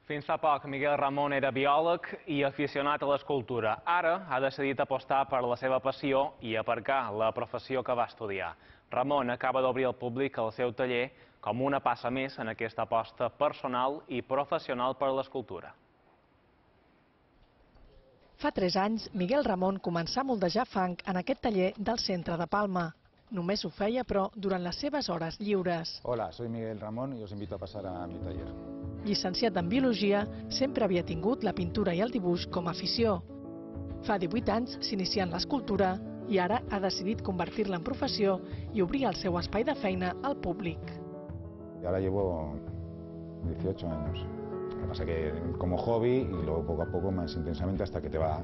Fins fa poc, Miguel Ramon era biòleg i aficionat a l'escultura. Ara ha decidit apostar per la seva passió i aparcar la professió que va estudiar. Ramon acaba d'obrir al públic el seu taller com una passa més en aquesta aposta personal i professional per l'escultura. Fa 3 anys, Miguel Ramon començà a moldejar fang en aquest taller del centre de Palma. Només ho feia, però, durant les seves hores lliures. Hola, soy Miguel Ramón y os invito a pasar a mi taller. Llicenciat en Biologia, sempre havia tingut la pintura i el dibuix com a afició. Fa 18 anys s'inicià en l'escultura i ara ha decidit convertir-la en professió i obrir el seu espai de feina al públic. Ahora llevo 18 años. Lo que pasa que como hobby y luego poco a poco más intensamente hasta que te va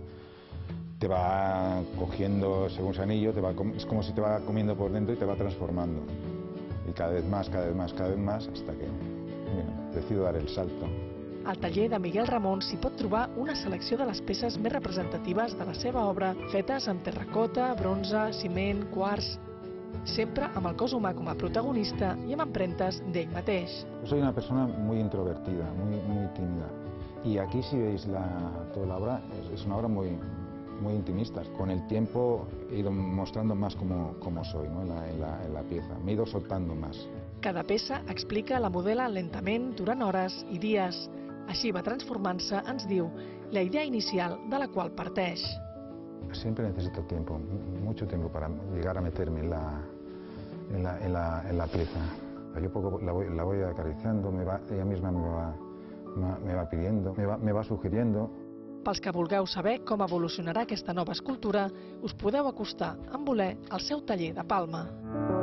cogiendo según ese anillo, es como si te va comiendo por dentro y te va transformando. Y cada vez más, hasta que decido dar el salto. Al taller de Miguel Ramon s'hi pot trobar una selecció de les peces més representatives de la seva obra, fetes amb terracota, bronze, ciment, quars, sempre amb el cos humà com a protagonista i amb empremtes d'ell mateix. Soy una persona muy introvertida, muy tímida. Y aquí si veis toda la obra, es una obra muy intimista. Con el tiempo he ido mostrando más cómo soy, ¿no? en la pieza. Me he ido soltando más. Cada peça explica la modela lentament durant hores i dies. Així va transformant-se, ens diu, la idea inicial de la qual parteix. Siempre necesito tiempo, mucho tiempo para llegar a meterme en la pieza. Yo poco la voy acariciando, ella misma me va pidiendo, me va sugiriendo. Pels que vulgueu saber com evolucionarà aquesta nova escultura, us podeu acostar, en voler, al seu taller de Palma.